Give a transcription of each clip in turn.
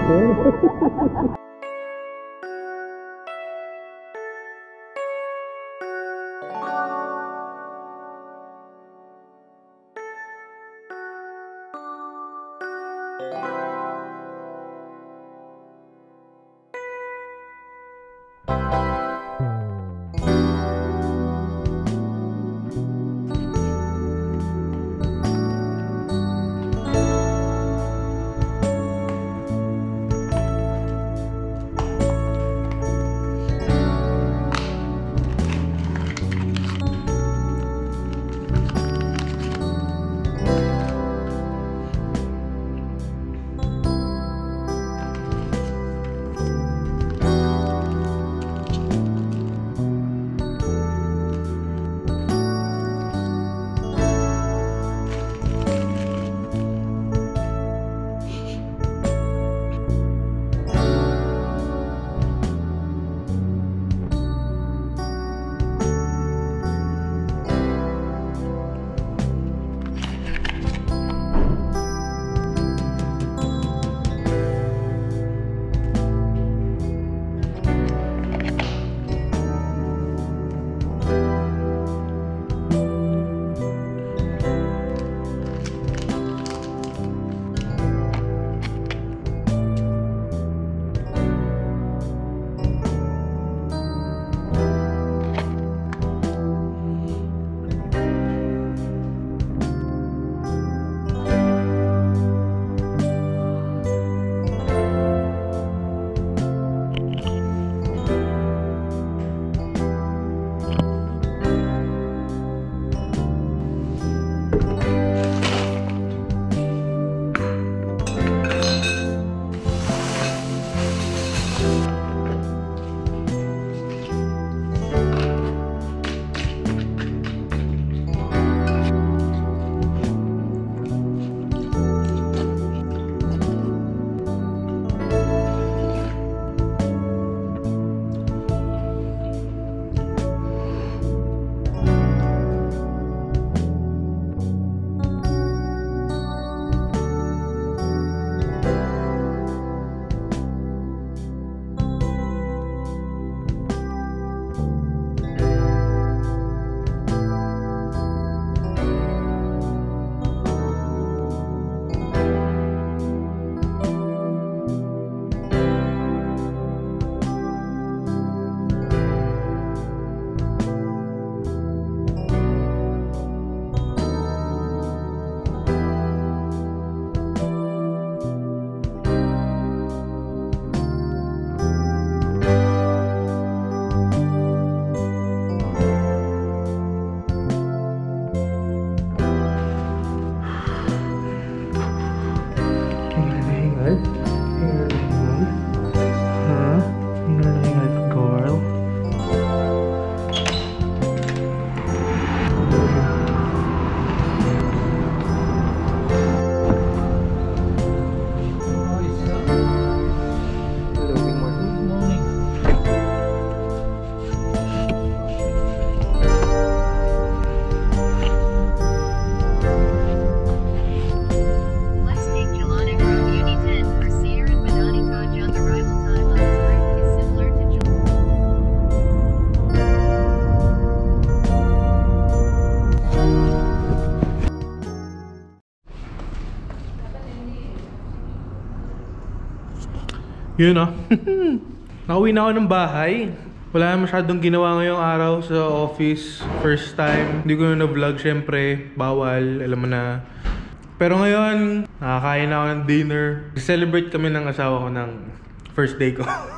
Yun o. Nakauwi na ako ng bahay. Wala na masyadong ginawa ngayong araw sa office. First time. Hindi ko na vlog, syempre. Bawal. Alam mo na. Pero ngayon, nakakain na ako ng dinner. Celebrate kami ng asawa ko ng first day ko.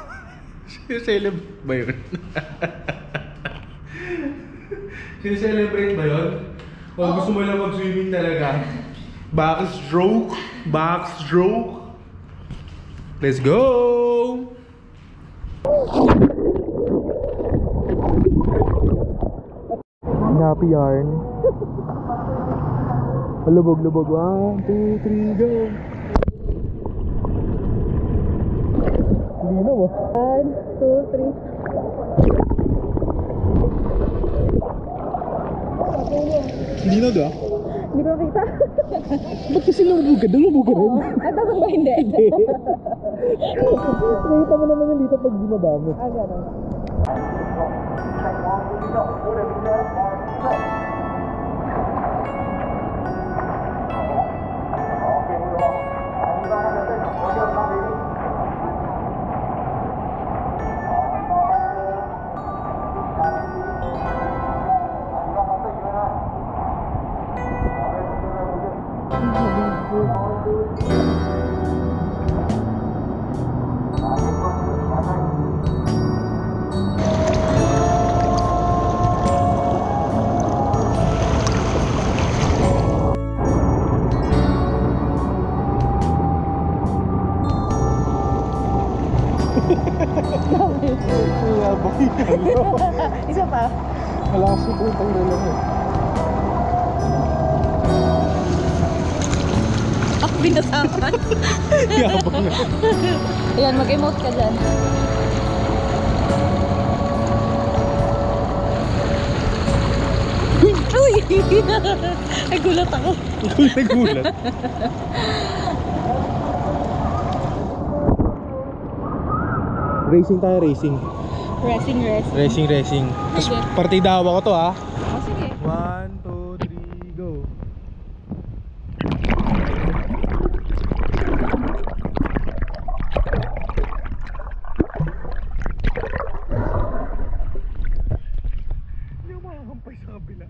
Celebrate ba yun? Celebrate ba yun? O gusto mo lang mag-swimming talaga? Backstroke. Backstroke. Let's go! Happy yarn. Lubog-lubog. 1, 2, 3, go! Lino mo. 1, 2, 3. Hindi na ba? Hindi ko nakita. Ba't kasi lumubog ka? Lumubog ka rin? At dapat ba hindi? Nakita mo naman yung dito pag binaba mo. Ah, gano'n. Isa pa. Wala kasi po itong relang eh. Binasakan. Yabang na. Ayan, mag-emote ka dyan. Uy! Ay, gulat ako. Gulat. Racing tayo, racing. Racing. Tapos partida ako to ha. Oh, sige. 1, 2, 3, go. Hindi ako makakampay sa kabila.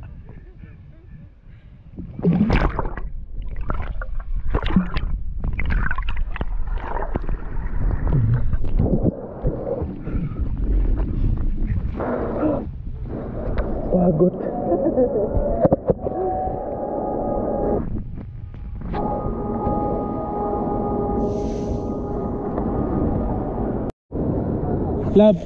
Pagod. Lab.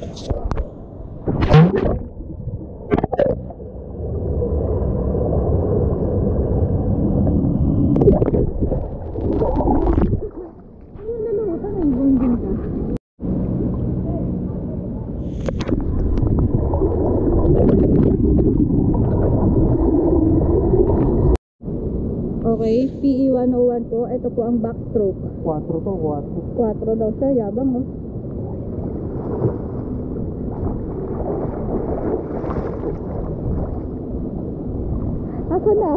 Okay, PE 101 po. Ito po ang backstroke. 4 to, 4. 4 daw siya, yabang no? Asa na?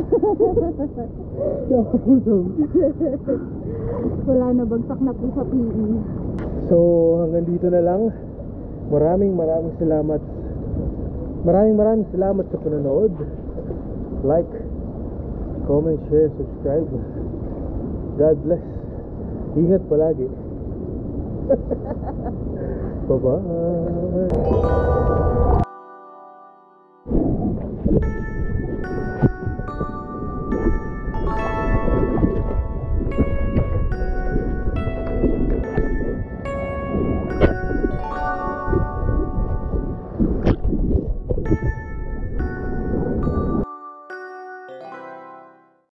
Wala na, bagsak na po sa PE. So hanggang dito na lang. Maraming salamat. Maraming salamat sa panonood. Like, comment, share, subscribe. God bless. Ingat palagi. Bye-bye.